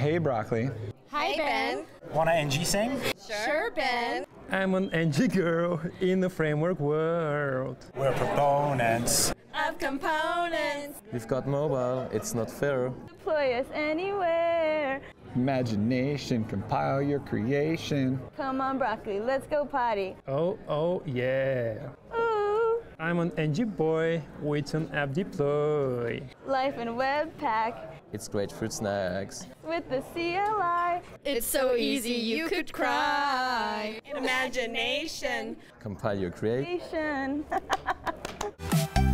Hey, Broccoli. Hi, Ben. Wanna NG sing? Sure, Ben. I'm an NG girl in the framework world. We're proponents Of components. We've got mobile, it's not fair. Deploy us anywhere. Imagination, compile your creation. Come on, Broccoli, let's go potty. Oh, yeah. Ooh. I'm an NG boy with an app deploy. Life in Webpack It's great fruit snacks. with the CLI. It's so easy you could cry. Imagination. Compile your creation. Creation.